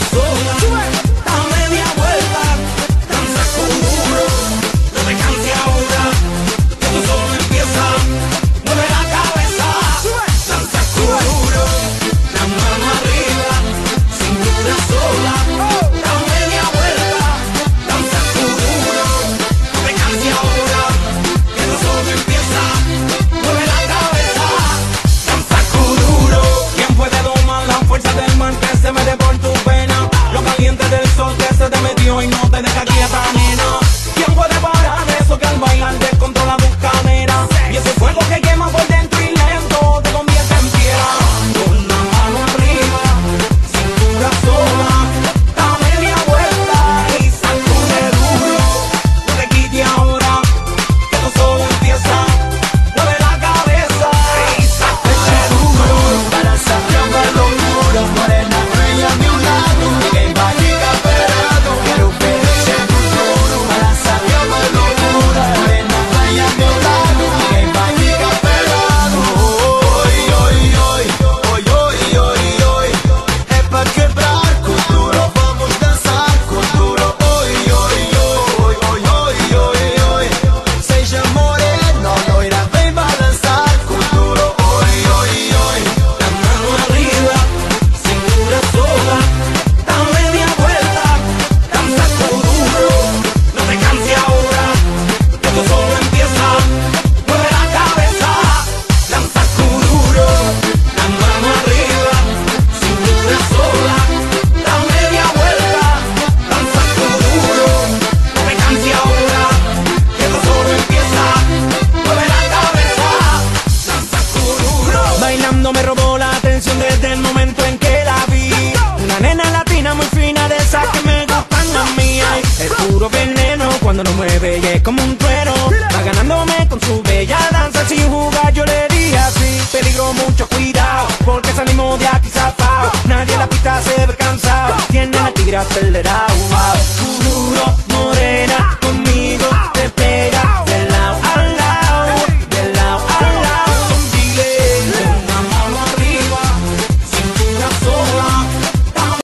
sola, da media vuelta, danza con duro, no te canses ahora, que tú solo empieza, mueve la cabeza, danza con duro, la mano arriba, cintura sola, da media vuelta, danza con duro, no te canses ahora, que tú solo empieza, mueve la cabeza, danza con duro. ¿Quién puede domar la fuerza del mar que se mete por tu vena? Lo caliente del sol que se te metió y no te deja quieta, nena. ¿Quién puede parar eso que al bailar descontrola tu cadera? Y ese fuego que quema por dentro y lento te convierte en piedra. Con la mano arriba, cintura sola, da media vuelta y sacude duro. No te quites ahora, que tú solo empieza. Mueve la cabeza y sacude duro. Balanza la locura, morena bella a mi lado, ninguém vai ficar parado. Quero ver mexer no touro. Balança la locura, morena bella a mi lado, ninguém vai ficar parado. Oi, oi, oi, oi, oi, oi, oi. É pra quebrar com duro, vamos dançar com duro. Oi, oi, oi, oi, oi, oi, oi. Seja morena, loira, vem balançar com duro. Oi, oi, oi. La mano arriba, cintura sola, da media vuelta, danza con duro, no te canses ahora, que tú solo empieza, mueve la cabeza, danza con duro, la mano arriba, cintura sola, da media vuelta, danza con duro, no te canses ahora, que tú solo empieza, mueve la cabeza, danza con duro. Bailando me robó la atención desde el momento en que la vi. Una nena latina muy fina de esas que me gustan a mí. Ay, es puro veneno cuando lo mueve y es como un trueno. Va ganándome con su bella danza sin jugar, yo le dije así. Peligro, mucho cuidado, porque salimos de aquí zafado. Nadie en la pista se ve cansado. Tiene la tigre acelerado.